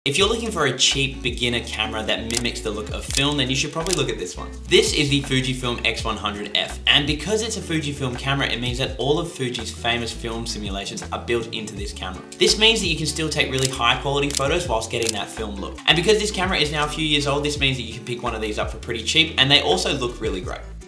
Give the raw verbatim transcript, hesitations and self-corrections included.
If you're looking for a cheap beginner camera that mimics the look of film, then you should probably look at this one. This is the Fujifilm X one hundred F, and because it's a Fujifilm camera, it means that all of Fuji's famous film simulations are built into this camera. This means that you can still take really high quality photos whilst getting that film look. And because this camera is now a few years old, this means that you can pick one of these up for pretty cheap, and they also look really great.